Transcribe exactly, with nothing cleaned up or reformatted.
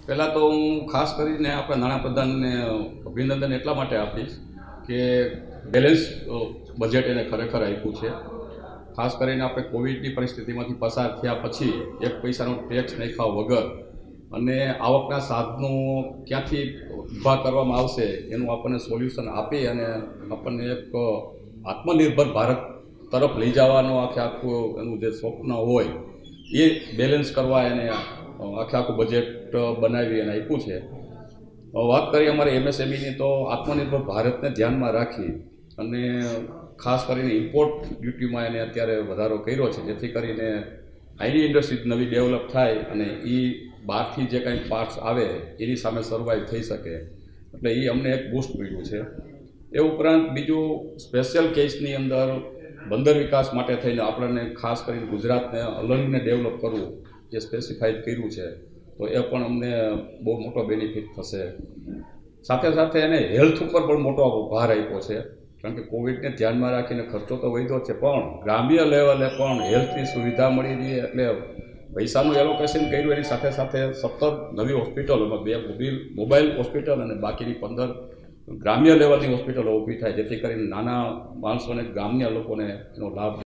પહેલાં તો હું ખાસ કરીને આપણા નાણાપ્રધાનને અભિનંદન એટલા માટે આપીશ કે બેલેન્સ બજેટ એને ખરેખર આપ્યું છે. ખાસ કરીને આપણે કોવિડની પરિસ્થિતિમાંથી પસાર થયા પછી એક પૈસાનો ટેક્સ નાખ્યા વગર અને આવકના સાધનો ક્યાંથી ઊભા કરવામાં આવશે એનું આપણને સોલ્યુશન આપી અને આપણને એક આત્મનિર્ભર ભારત તરફ લઈ જવાનો આખે આખું એનું જે સ્વપ્ન હોય એ બેલેન્સ કરવા એને આખે આખું બજેટ બનાવી અને આપ્યું છે. વાત કરીએ અમારે એમએસએમઈની તો આત્મનિર્ભર ભારતને ધ્યાનમાં રાખી અને ખાસ કરીને ઇમ્પોર્ટ ડ્યુટીમાં એને અત્યારે વધારો કર્યો છે, જેથી કરીને આઈની ઇન્ડસ્ટ્રી નવી ડેવલપ થાય અને એ બહારથી જે કાંઈ પાર્ટ્સ આવે એની સામે સર્વાઈવ થઈ શકે, એટલે એ અમને એક બૂસ્ટ મળ્યું છે. એ ઉપરાંત બીજું સ્પેશિયલ કેસની અંદર બંદર વિકાસ માટે થઈને આપણને ખાસ કરીને ગુજરાતને અલંગને ડેવલપ કરવું જે સ્પેસિફાઈડ કર્યું છે, તો એ પણ અમને બહુ મોટો બેનિફિટ થશે. સાથે સાથે એને હેલ્થ ઉપર પણ મોટો ભાર આપ્યો છે, કારણ કે કોવિડને ધ્યાનમાં રાખીને ખર્ચો તો વધ્યો છે, પણ ગ્રામ્ય લેવલે પણ હેલ્થની સુવિધા મળી રહી, એટલે પૈસાનું એલોકેશન કર્યું. એની સાથે સાથે સત્તર નવી હોસ્પિટલોમાં બે મોબાઈલ મોબાઈલ હોસ્પિટલ અને બાકીની પંદર ગ્રામ્ય લેવલની હોસ્પિટલો ઊભી થાય, જેથી કરીને નાના માણસોને ગામના લોકોને એનો લાભ